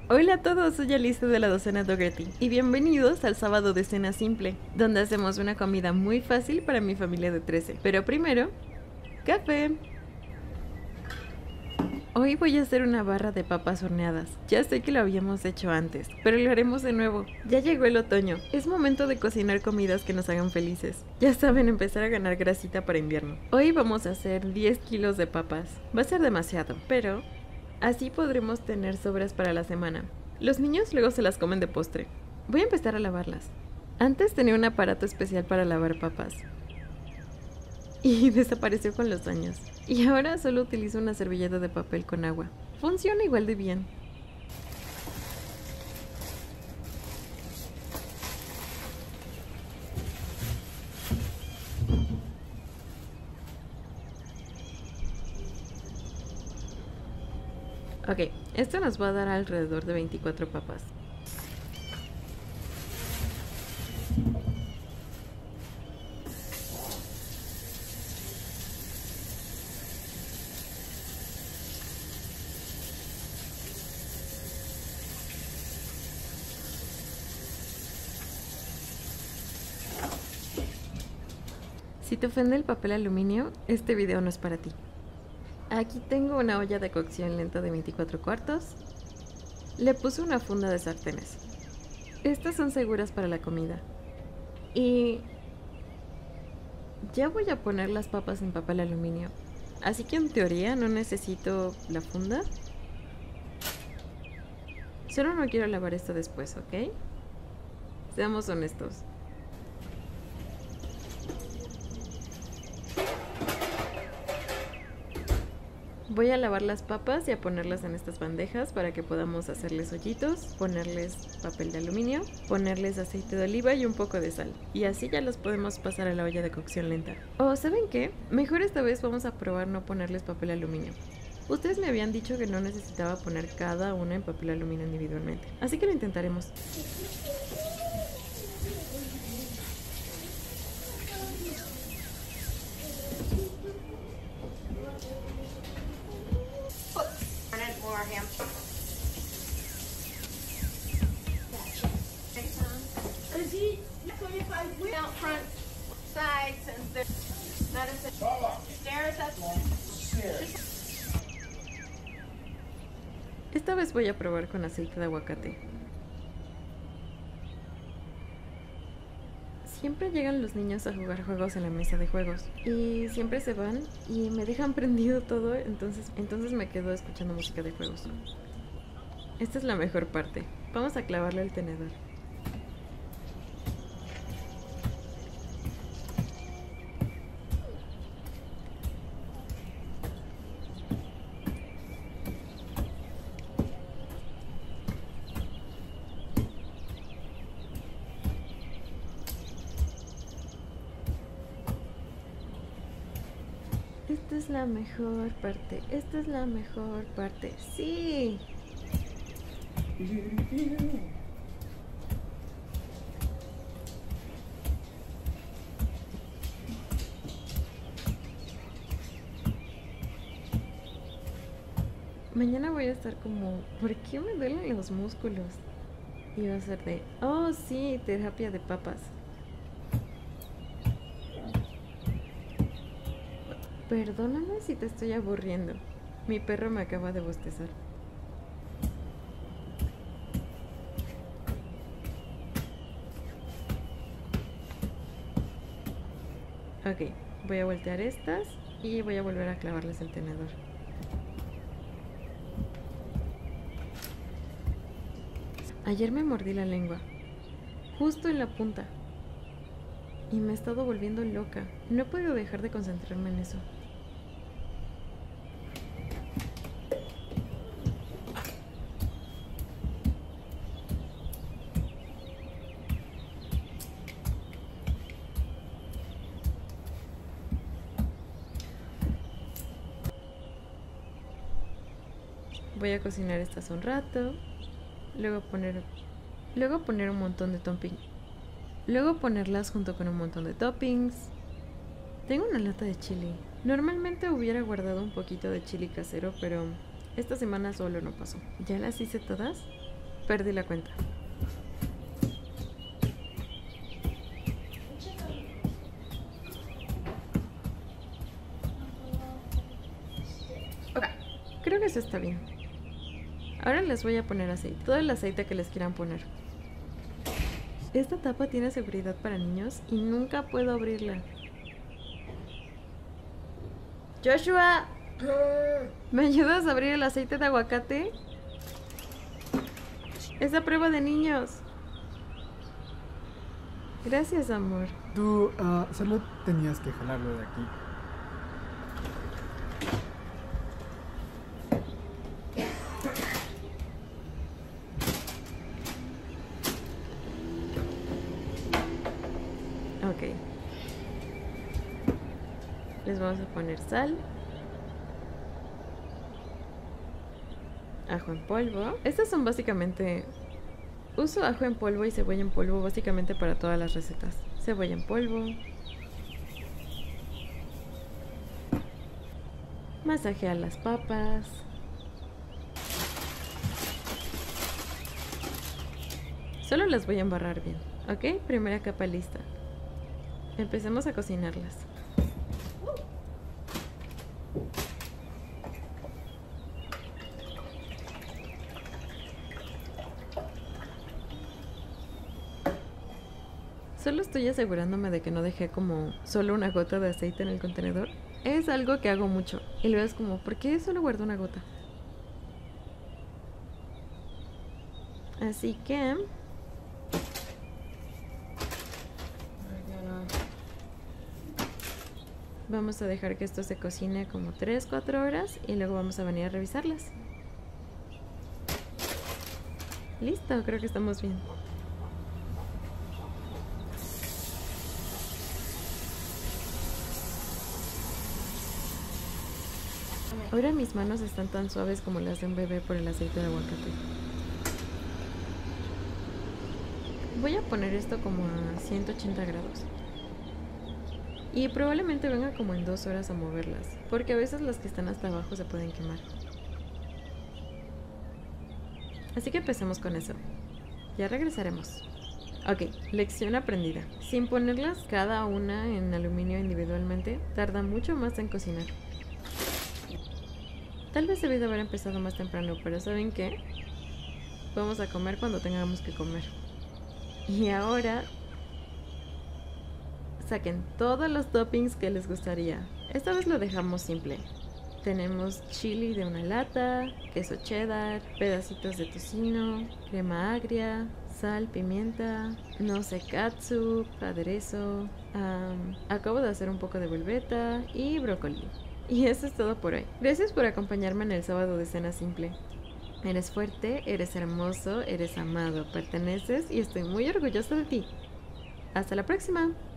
Hola a todos, soy Alice de la docena Dougherty y bienvenidos al sábado de cena simple, donde hacemos una comida muy fácil para mi familia de 13. Pero primero, café. Hoy voy a hacer una barra de papas horneadas. Ya sé que lo habíamos hecho antes, pero lo haremos de nuevo. Ya llegó el otoño, es momento de cocinar comidas que nos hagan felices. Ya saben, empezar a ganar grasita para invierno. Hoy vamos a hacer 10 kilos de papas. Va a ser demasiado, pero así podremos tener sobras para la semana. Los niños luego se las comen de postre. Voy a empezar a lavarlas. Antes tenía un aparato especial para lavar papas y desapareció con los años. Y ahora solo utilizo una servilleta de papel con agua. Funciona igual de bien. Ok, esto nos va a dar alrededor de 24 papas. Si te ofende el papel aluminio, este video no es para ti. Aquí tengo una olla de cocción lenta de 24 cuartos. Le puse una funda de sartenes. Estas son seguras para la comida. Y ya voy a poner las papas en papel aluminio. Así que en teoría no necesito la funda. Solo no quiero lavar esto después, ¿ok? Seamos honestos. Voy a lavar las papas y a ponerlas en estas bandejas para que podamos hacerles hoyitos, ponerles papel de aluminio, ponerles aceite de oliva y un poco de sal. Y así ya los podemos pasar a la olla de cocción lenta. O ¿saben qué? Mejor esta vez vamos a probar no ponerles papel aluminio. Ustedes me habían dicho que no necesitaba poner cada una en papel aluminio individualmente, así que lo intentaremos. Esta vez voy a probar con aceite de aguacate. Siempre llegan los niños a jugar juegos en la mesa de juegos y siempre se van y me dejan prendido todo, entonces me quedo escuchando música de juegos. Esta es la mejor parte. Vamos a clavarle el tenedor. Esta es la mejor parte. Esta es la mejor parte. ¡Sí! Mañana voy a estar como, ¿por qué me duelen los músculos? Y va a ser de, oh sí, terapia de papas. Perdóname si te estoy aburriendo. Mi perro me acaba de bostezar. Ok, voy a voltear estas y voy a volver a clavarles el tenedor. Ayer me mordí la lengua, justo en la punta, y me he estado volviendo loca. No he podido dejar de concentrarme en eso. Voy a cocinar estas un rato, luego poner un montón de toppings. Luego ponerlas junto con un montón de toppings. Tengo una lata de chili. Normalmente hubiera guardado un poquito de chili casero, pero esta semana solo no pasó. ¿Ya las hice todas? Perdí la cuenta. Ok, creo que eso está bien. Ahora les voy a poner aceite. Todo el aceite que les quieran poner. Esta tapa tiene seguridad para niños y nunca puedo abrirla. Joshua, ¿me ayudas a abrir el aceite de aguacate? Es a prueba de niños. Gracias, amor. Tú solo tenías que jalarlo de aquí. Ok. Les vamos a poner sal. Ajo en polvo. Estas son básicamente... Uso ajo en polvo y cebolla en polvo básicamente para todas las recetas. Cebolla en polvo. Masajea las papas. Solo las voy a embarrar bien, ¿ok? Primera capa lista. Empecemos a cocinarlas. Solo estoy asegurándome de que no dejé como solo una gota de aceite en el contenedor. Es algo que hago mucho. Y luego es como, ¿por qué solo guardo una gota? Así que... vamos a dejar que esto se cocine como 3-4 horas y luego vamos a venir a revisarlas. Listo, creo que estamos bien. Ahora mis manos están tan suaves como las de un bebé por el aceite de aguacate. Voy a poner esto como a 180 grados. Y probablemente venga como en 2 horas a moverlas, porque a veces las que están hasta abajo se pueden quemar. Así que empecemos con eso. Ya regresaremos. Ok, lección aprendida. Sin ponerlas cada una en aluminio individualmente, tarda mucho más en cocinar. Tal vez debí de haber empezado más temprano, pero ¿saben qué? Vamos a comer cuando tengamos que comer. Y ahora... saquen todos los toppings que les gustaría. Esta vez lo dejamos simple. Tenemos chili de una lata, queso cheddar, pedacitos de tocino, crema agria, sal, pimienta, no sé, catsup, aderezo, acabo de hacer un poco de volveta y brócoli. Y eso es todo por hoy. Gracias por acompañarme en el sábado de cena simple. Eres fuerte, eres hermoso, eres amado, perteneces y estoy muy orgullosa de ti. Hasta la próxima.